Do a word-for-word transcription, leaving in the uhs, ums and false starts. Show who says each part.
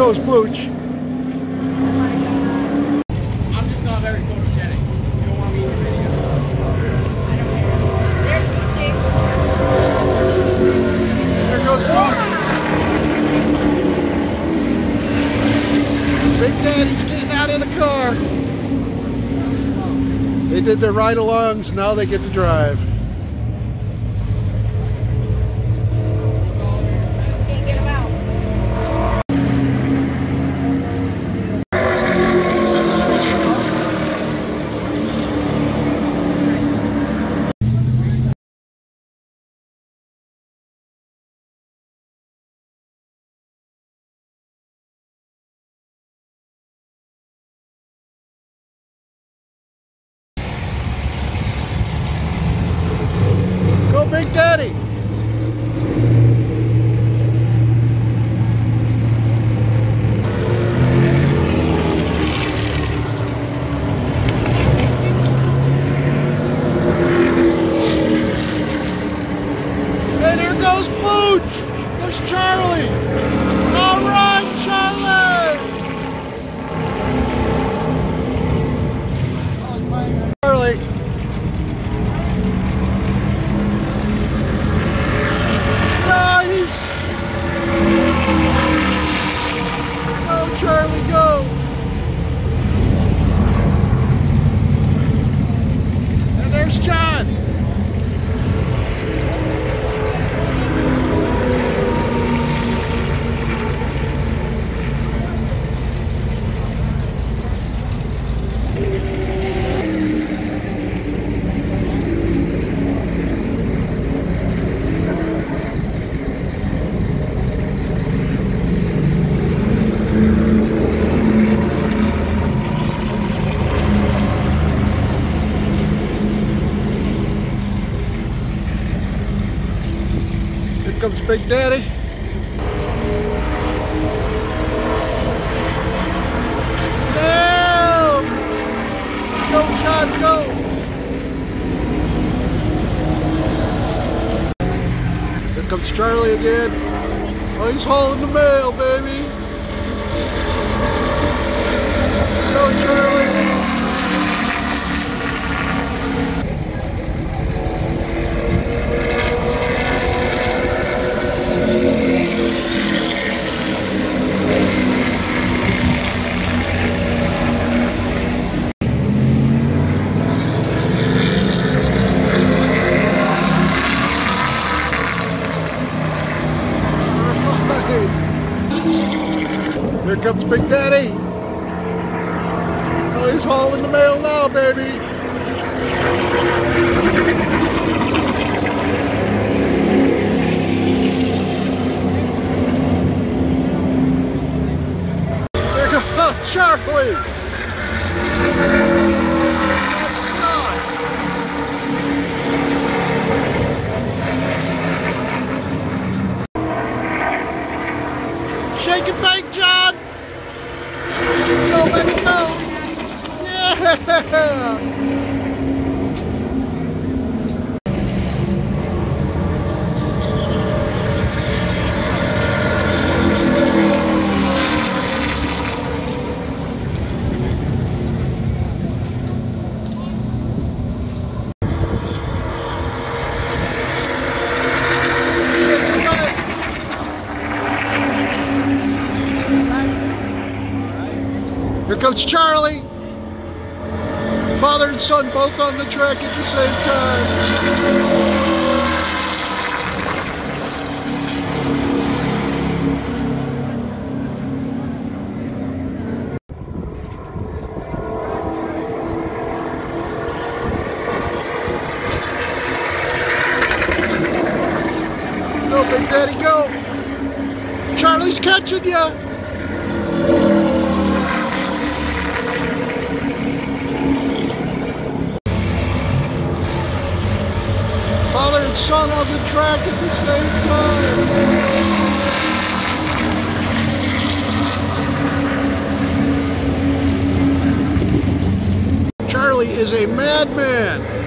Speaker 1: goes Booch.
Speaker 2: I'm just not very photogenic. You don't want me in the video.
Speaker 3: I don't care. There's Boochie.
Speaker 1: There goes Booch. Big Daddy's getting out of the car. They did their ride-alongs, now they get to drive.
Speaker 3: Can't get him out.
Speaker 1: Go Big Daddy! And here goes Booch! There's Charlie! All right, Charlie! Charlie! Nice! Go, Charlie, go! And there's John! Here comes Big Daddy. No! Go, John, go! Here comes Charlie again. Oh, he's hauling the mail, baby. Go, Charlie. Here comes Big Daddy. Oh, he's hauling the mail now, baby. There goes Charlie. Shake and bake, John! Go, let it go! Yeah! Here comes Charlie. Father and son both on the track at the same time. Go, Big Daddy, go. Charlie's catching ya. Father and son on the track at the same time. Charlie is a madman.